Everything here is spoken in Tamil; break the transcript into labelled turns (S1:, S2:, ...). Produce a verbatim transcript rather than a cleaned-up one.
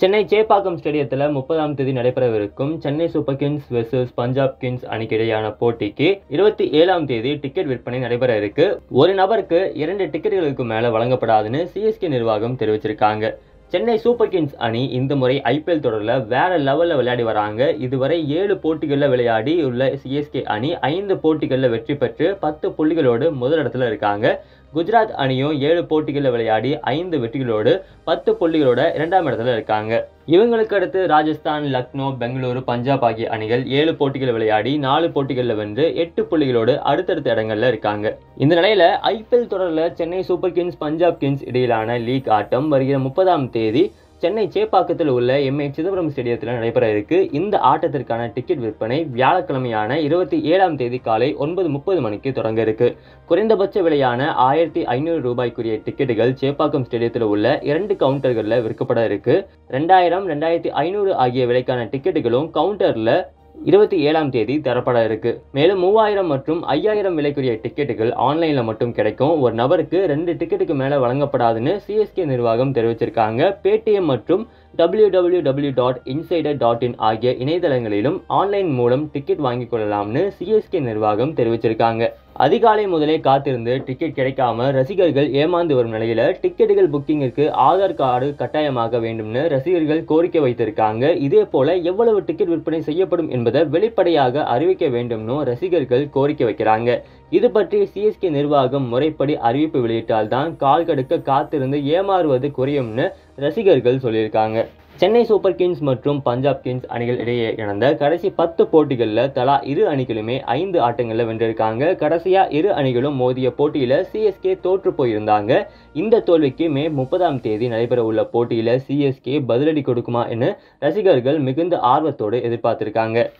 S1: சென்னை சேப்பாக்கம் ஸ்டேடியத்தில் முப்பதாம் தேதி நடைபெறவிருக்கும் Chennai Super Kings versus Punjab Kings அணிக்கு இடையான போட்டிக்கு இருபத்தி ஏழாம் தேதி டிக்கெட் விற்பனை நடைபெற இருக்கு. ஒரு நபருக்கு இரண்டு டிக்கெட்டுகளுக்கு மேல வழங்கப்படாதுன்னு சிஎஸ்கே நிர்வாகம் தெரிவிச்சிருக்காங்க. சென்னை சூப்பர் கிங்ஸ் அணி இந்த முறை ஐபிஎல் தொடரில் வேற லெவலில் விளையாடி வராங்க. இதுவரை ஏழு போட்டிகளில் விளையாடி உள்ள சிஎஸ்கே அணி ஐந்து போட்டிகளில் வெற்றி பெற்று பத்து புள்ளிகளோடு முதலிடத்துல இருக்காங்க. குஜராத் அணியும் ஏழு போட்டிகளில் விளையாடி ஐந்து வெற்றிகளோடு பத்து புள்ளிகளோட இரண்டாம் இடத்துல இருக்காங்க. இவங்களுக்கு அடுத்து ராஜஸ்தான், லக்னோ, பெங்களூரு, பஞ்சாப் ஆகிய அணிகள் ஏழு போட்டிகள் விளையாடி நாலு போட்டிகளில் வென்று எட்டு புள்ளிகளோடு அடுத்தடுத்த இடங்கள்ல இருக்காங்க. இந்த நிலையில ஐபிஎல் தொடரில் Chennai Super Kings Punjab Kings இடையிலான லீக் ஆட்டம் வருகிற முப்பதாம் தேதி சென்னை சேப்பாக்கத்தில் உள்ள எம் ஏ சிதம்பரம் ஸ்டேடியத்தில் நடைபெற இருக்கு. இந்த ஆட்டத்திற்கான டிக்கெட் விற்பனை வியாழக்கிழமையான இருபத்தி ஏழாம் தேதி காலை ஒன்பது முப்பது மணிக்கு தொடங்க இருக்கு. குறைந்தபட்ச விலையான ஆயிரத்தி ஐநூறு ரூபாய்க்குரிய டிக்கெட்டுகள் சேப்பாக்கம் ஸ்டேடியத்தில் உள்ள இரண்டு கவுண்டர்களில் விற்கப்பட இருக்கு. ரெண்டாயிரம் ரெண்டாயிரத்தி ஐநூறு ஆகிய விலைக்கான டிக்கெட்டுகளும் கவுண்டர்ல இருபத்தி ஏழாம் தேதி தரப்பட இருக்கு. மேலும் மூவாயிரம் மற்றும் ஐயாயிரம் விலைக்குரிய டிக்கெட்டுகள் ஆன்லைன்ல மட்டும் கிடைக்கும். ஒரு நபருக்கு ரெண்டு டிக்கெட்டுக்கு மேல வழங்கப்படாதுன்னு சிஎஸ்கே நிர்வாகம் தெரிவிச்சிருக்காங்க. பேடிஎம் மற்றும் W W W dot insider dot in ஆகிய இணையதளங்களிலும் ஆன்லைன் மூலம் டிக்கெட் வாங்கிக் கொள்ளலாம்னு சிஎஸ்கே நிர்வாகம் தெரிவிச்சிருக்காங்க. அதிகாலை முதலே காத்திருந்து டிக்கெட் கிடைக்காம ரசிகர்கள் ஏமாந்து வரும் நிலையில டிக்கெட்டுகள் புக்கிங்கிற்கு ஆதார் கார்டு கட்டாயமாக வேண்டும்னு ரசிகர்கள் கோரிக்கை வைத்திருக்காங்க. இதே போல எவ்வளவு டிக்கெட் விற்பனை செய்யப்படும் என்பதை வெளிப்படையாக அறிவிக்க வேண்டும்னு ரசிகர்கள் கோரிக்கை வைக்கிறாங்க. இது பற்றி சிஎஸ்கே நிர்வாகம் முறைப்படி அறிவிப்பு வெளியிட்டால்தான் கால் கடுக்க காத்திருந்து ஏமாறுவது குறையும்னு ரசிகர்கள் சொல்லியிருக்காங்க. சென்னை சூப்பர் கிங்ஸ் மற்றும் பஞ்சாப் கிங்ஸ் அணிகள் இடையே நடந்த கடைசி பத்து போட்டிகளில் தலா இரு அணிகளுமே ஐந்து ஆட்டங்களில் வென்றிருக்காங்க. கடைசியா இரு அணிகளும் மோதிய போட்டியில சிஎஸ்கே தோற்று போயிருந்தாங்க. இந்த தோல்விக்கு மே முப்பதாம் தேதி நடைபெற உள்ள போட்டியில சிஎஸ்கே பதிலடி கொடுக்குமா என ரசிகர்கள் மிகுந்த ஆர்வத்தோடு எதிர்பார்த்திருக்காங்க.